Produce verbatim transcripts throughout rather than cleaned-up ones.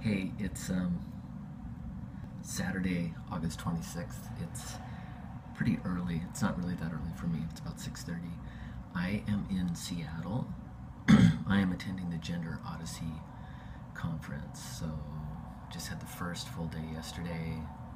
Hey, it's um, Saturday, August twenty-sixth. It's pretty early. It's not really that early for me. It's about six thirty. I am in Seattle. I am attending the Gender Odyssey conference. So, just had the first full day yesterday.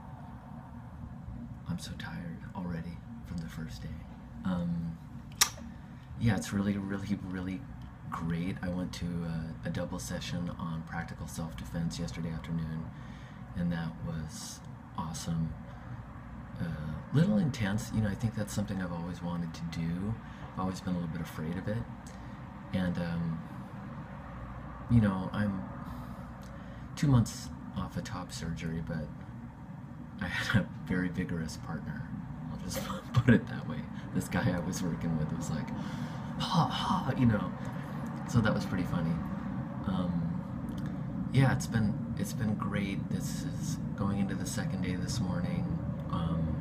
I'm so tired already from the first day. Um, yeah, it's really, really, really great. I went to a, a double session on practical self-defense yesterday afternoon, and that was awesome. A uh, little intense, you know. I think that's something I've always wanted to do. I've always been a little bit afraid of it, and um, you know, I'm two months off a top surgery, but I had a very vigorous partner. I'll just put it that way. This guy I was working with was like, ha ha, you know. So that was pretty funny. Um, yeah, it's been it's been great. This is going into the second day this morning. Um,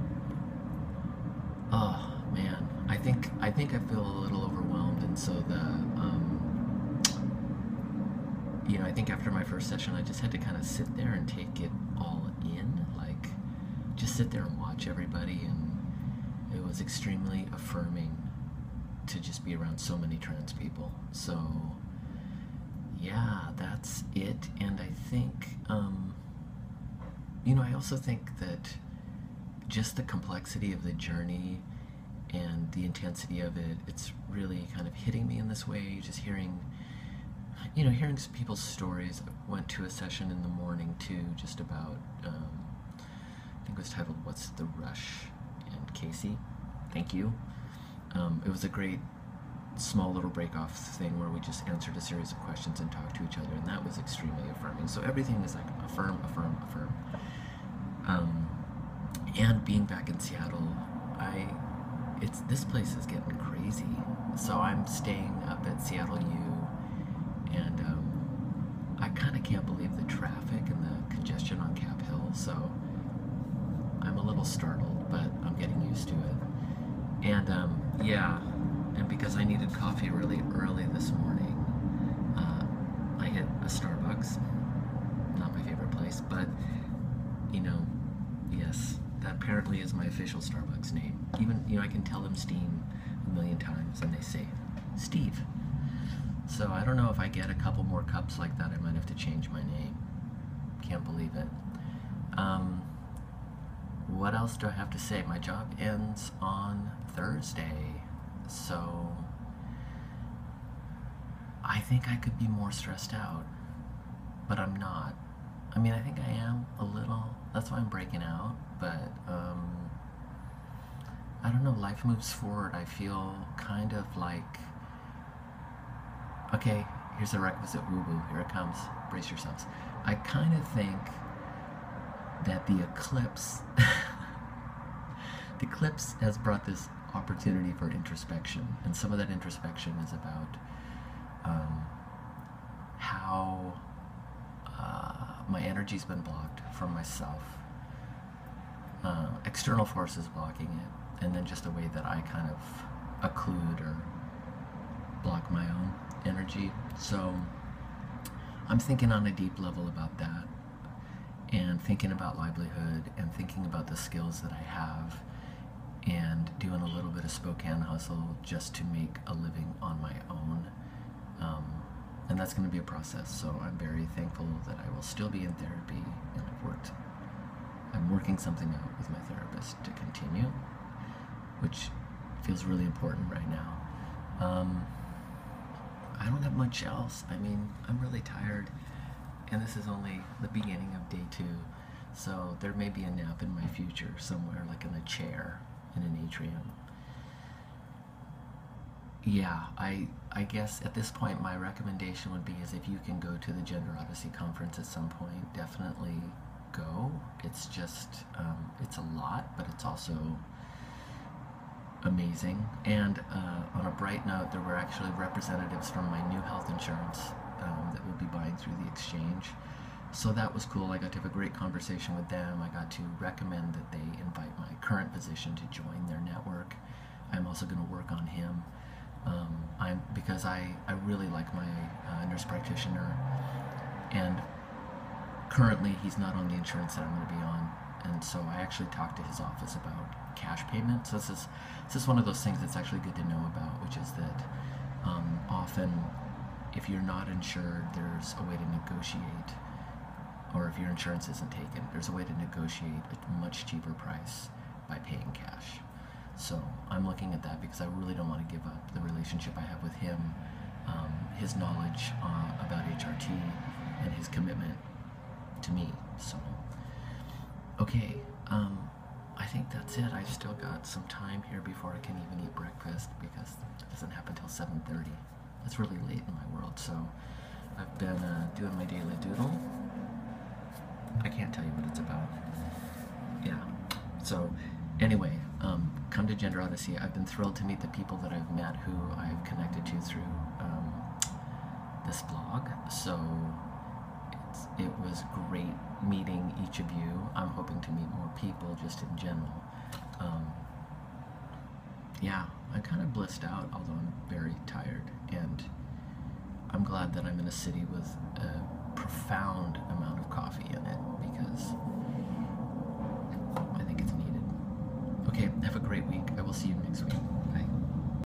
oh man, I think I think I feel a little overwhelmed, and so the um, you know I think after my first session, I just had to kind of sit there and take it all in, like just sit there and watch everybody, and it was extremely affirming to just be around so many trans people. So yeah, that's it. And I think um, you know I also think that just the complexity of the journey and the intensity of it, it's really kind of hitting me in this way, just hearing you know hearing people's stories. I went to a session in the morning too, just about um, I think it was titled "What's the Rush?" and Casey, thank you. Um, it was a great small little break-off thing where we just answered a series of questions and talked to each other, and that was extremely affirming. So everything is like affirm, affirm, affirm. Um, and being back in Seattle, I it's this place is getting crazy. So I'm staying up at Seattle U, and um, I kind of can't believe the traffic and the congestion on Cap Hill. So I'm a little startled, but I'm getting used to it. And um, yeah, and because I needed coffee really early this morning, uh, I hit a Starbucks. Not my favorite place, but you know, yes, that apparently is my official Starbucks name. Even, you know, I can tell them Steam a million times, and they say Steve. So I don't know, if I get a couple more cups like that, I might have to change my name. Can't believe it. Um, what else do I have to say? My job ends on Thursday, so I think I could be more stressed out, but I'm not. I mean, I think I am a little. That's why I'm breaking out, but um, I don't know, life moves forward. I feel kind of like, okay, here's a requisite woo-woo, here it comes, brace yourselves. I kind of think that the eclipse, the eclipse has brought this opportunity for introspection, and some of that introspection is about um, how uh, my energy's been blocked from myself, uh, external forces blocking it, and then just the way that I kind of occlude or block my own energy. So I'm thinking on a deep level about that, and thinking about livelihood, and thinking about the skills that I have, and doing a little bit of Spokane hustle just to make a living on my own. Um, and that's going to be a process, so I'm very thankful that I will still be in therapy, and I've worked, I'm working something out with my therapist to continue, which feels really important right now. Um, I don't have much else. I mean, I'm really tired, and this is only the beginning of day two, so there may be a nap in my future somewhere, like in a chair in an atrium. Yeah, I I guess at this point my recommendation would be is if you can go to the Gender Odyssey conference at some point, definitely go. It's just, um, it's a lot, but it's also amazing. And uh, on a bright note, there were actually representatives from my new health insurance um, that will be buying through the exchange. So that was cool. I got to have a great conversation with them. I got to recommend that they invite my current physician to join their network. I'm also going to work on him. Um, I'm because I, I really like my uh, nurse practitioner, and currently he's not on the insurance that I'm going to be on, and so I actually talked to his office about cash payment. So this is this is one of those things that's actually good to know about, which is that um, often if you're not insured, there's a way to negotiate, or if your insurance isn't taken, there's a way to negotiate a much cheaper price by paying cash. So I'm looking at that because I really don't want to give up the relationship I have with him, um, his knowledge uh, about H R T, and his commitment to me. So, okay, um, I think that's it. I've still got some time here before I can even eat breakfast because it doesn't happen till seven thirty. That's really late in my world. So I've been uh, doing my daily doodle. I can't tell you what it's about. Yeah. So anyway, um, come to Gender Odyssey. I've been thrilled to meet the people that I've met who I've connected to through um, this blog. So it's, it was great meeting each of you. I'm hoping to meet more people just in general. Um, yeah, I'm kind of blissed out, although I'm very tired. And I'm glad that I'm in a city with a profound amount of coffee in it, because